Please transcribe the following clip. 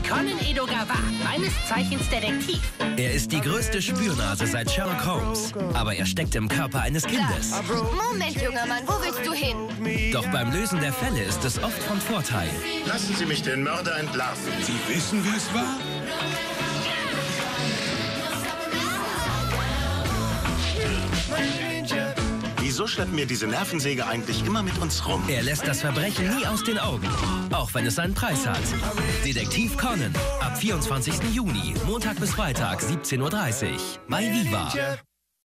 Conan Edogawa, meines Zeichens Detektiv. Er ist die größte Spürnase seit Sherlock Holmes. Aber er steckt im Körper eines Kindes. Moment, junger Mann, wo willst du hin? Doch beim Lösen der Fälle ist es oft von Vorteil. Lassen Sie mich den Mörder entlarven. Sie wissen, wer es war? Wieso schleppen wir diese Nervensäge eigentlich immer mit uns rum? Er lässt das Verbrechen nie aus den Augen, auch wenn es seinen Preis hat. Detektiv Conan, ab 24. Juni, Montag bis Freitag, 17:30 Uhr, bei Viva.